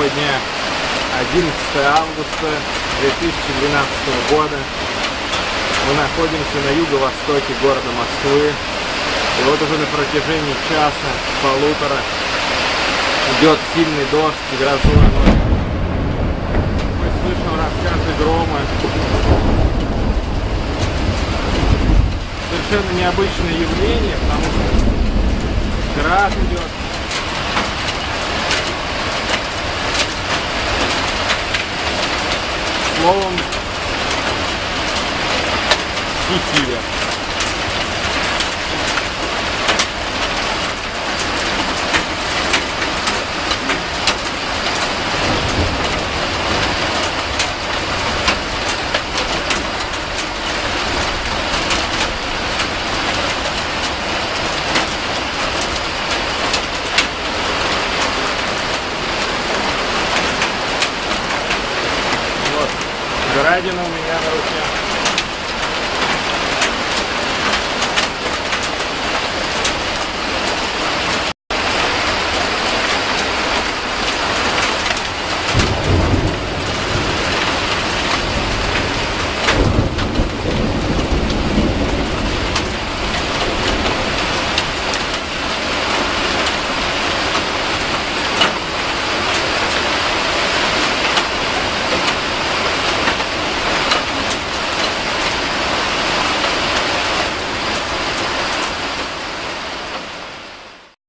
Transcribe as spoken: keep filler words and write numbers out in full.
Сегодня одиннадцатое августа две тысячи двенадцатого года. Мы находимся на юго-востоке города Москвы. И вот уже на протяжении часа, полутора идет сильный дождь и грозовой ночь. Мы слышим раскаты грома. Совершенно необычное явление, потому что град идет. Словом, стихия. Градина у меня на руке.